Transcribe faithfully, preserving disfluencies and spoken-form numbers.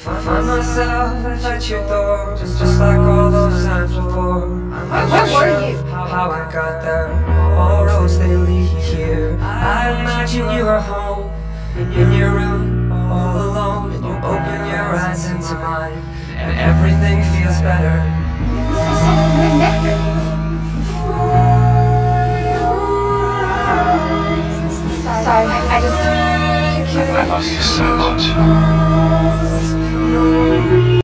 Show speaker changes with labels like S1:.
S1: Find myself at your door, just, just like all those times before. I'm not
S2: Where
S1: sure
S2: were you?
S1: how I got there. All roads they lead here. I imagine you were home, in your room, all alone, and you open your eyes into mine, and everything feels better.
S2: Sorry, I just...
S3: I love you so much.